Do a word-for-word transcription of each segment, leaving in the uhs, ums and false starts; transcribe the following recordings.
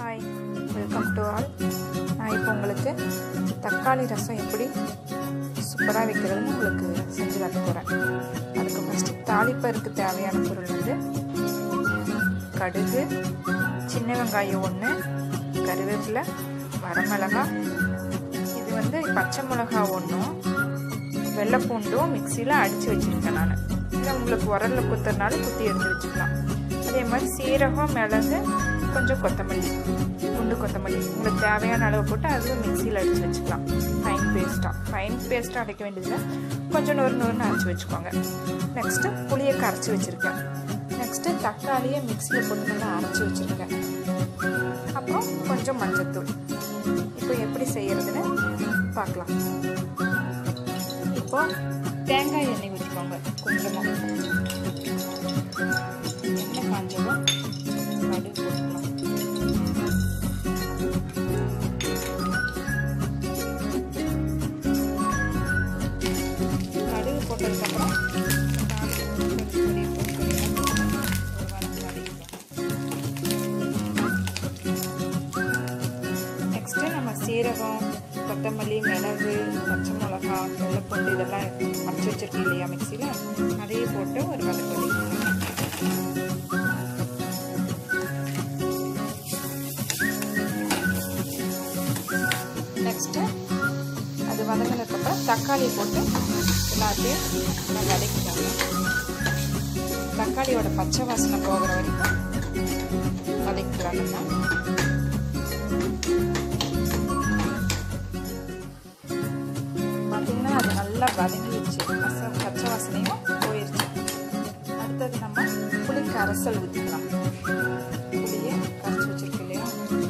Hi, welcome to all. நான் இப்போ உங்களுக்கு தக்காளி ரசம் எப்படி சூப்பராக வைக்கிறதுன்னு உங்களுக்கு செஞ்சு காட்ட போகிறேன். அதுக்கு ஃபஸ்ட்டு தாளிப்பருக்கு தேவையான பொருள் வந்து கடுகு, சின்ன வெங்காயம் ஒன்று, கருவேப்பிலை, வரமிளகாய், இது வந்து பச்சை மிளகா ஒன்றும், வெள்ளைப்பூண்டும் மிக்சியில் அடித்து வச்சுருக்கேன் நான். இல்லை உங்களுக்கு உரலில் குத்துறதுனால குத்தி எடுத்து வச்சுக்கலாம். அதே மாதிரி சீரகம், மிளகு, கொஞ்சம் கொத்தமல்லி, குண்டு கொத்தமல்லி உங்களுக்கு தேவையான அளவு போட்டு அதுவும் மிக்சியில் அடித்து வச்சுக்கலாம். ஃபைன் பேஸ்ட்டாக ஃபைன் பேஸ்ட்டாக அரைக்க வேண்டியதில்லை, கொஞ்சம் நொறு நொறுன்னு அரைச்சி வச்சுக்கோங்க. நெக்ஸ்ட்டு புளியை கரைச்சி வச்சுருக்கேன். நெக்ஸ்ட்டு தக்காளியை மிக்சியில் போட்டு நல்லா அரைச்சி வச்சுருக்கேன். அப்புறம் கொஞ்சம் மஞ்சத்தூள். இப்போ எப்படி செய்கிறதுன்னு பார்க்கலாம். இப்போ தேங்காய் எண்ணெய் ஊற்றிக்கோங்க. கொஞ்சமாக எண்ணெய் காஞ்சதும் கடுகு போட்டுக்கலாம். கடுகு போட்டதுக்கப்புறம் நெக்ஸ்ட்டு நம்ம சீரகம், கொத்தமல்லி, மிளகு, பச்சை மிளகா, வெள்ளைப்பூண்டு இதெல்லாம் அரைச்சி வச்சிருக்கோம் இல்லையா மிக்சியில், அதையே போட்டு ஒரு வதக்கு வதக்கிக்கலாம். நெக்ஸ்ட்டு அது வதங்கினதுக்கப்புறம் தக்காளி போட்டு எல்லாத்தையும் நல்லா வதக்கிட்டாங்க. தக்காளியோட பச்சை வாசனை போகிற வரைக்கும் வதக்கிக்கிறாங்க. பார்த்தீங்கன்னா அது நல்லா வதங்கிடுச்சு, பச்சை வாசனையும் போயிடுச்சு. அடுத்தது நம்ம புளி கரைசல் ஊற்றிக்கலாம். புளியை கரைச்சி வச்சிருக்கு இல்லையா,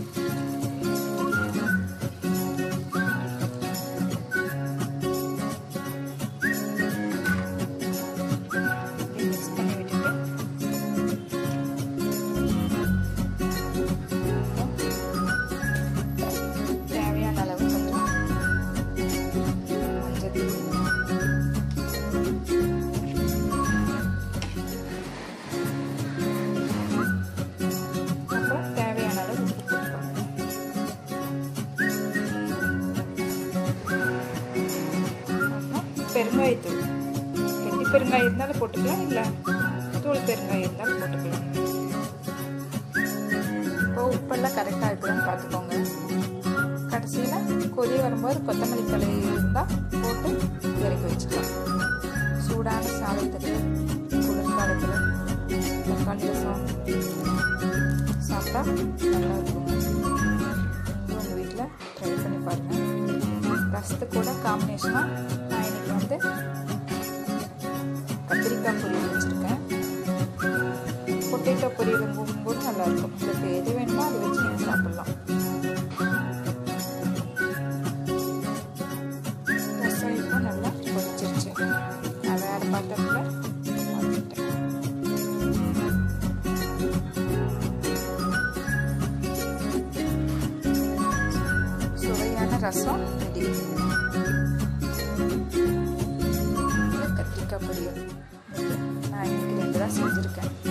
மிக்ஸ் பண்ணி விட்டுட்டு தேவையான அளவு கொஞ்சம் அப்புறம் தேவையான அளவு உப்பு போட்டுக்கோங்க. அப்புறம் பெருங்காயத்தூள், கெட்டி பெருங்காயம் இருந்தாலும் போட்டுக்கலாம், இல்லை தூள் பெருங்காயம் இருந்தாலும் போட்டுக்கலாம். இப்போ உப்பெல்லாம் கரெக்டாக இருக்குதுன்னு பார்த்துக்கோங்க. கடைசியில் கொதி வரும்போது கொத்தமல்லி தழை இருந்தால் போட்டு இறக்கி வச்சுக்கலாம். சூடான சாதத்துக்கு குளிர்காலத்தில் தக்காளி ரசம் சாப்பிட்டா நல்லா இருக்கும். உங்கள் வீட்டில் ட்ரை பண்ணி பாருங்கள். ரசத்துக்கு கூட காம்பினேஷனாக நான் இன்னைக்கு வந்து கத்திரிக்காய் பொரியல் வச்சுருக்கேன். பொட்டேட்டோ பொரியல் போகும்போது நல்லாயிருக்கும். உங்களுக்கு எது வேணுமோ அதை வச்சு நீங்கள் சாப்பிட்லாம். ரசம் இப்போ நல்லா கொதிச்சிருச்சு. நான் வேறு பாத்திரத்தில் மாற்றிட்டேன். சுவையான ரசம் ரெடி. கத்திரிக்காய் பொரியல் நான் இன்னைக்கு ரெண்டு தான் செஞ்சுருக்கேன்.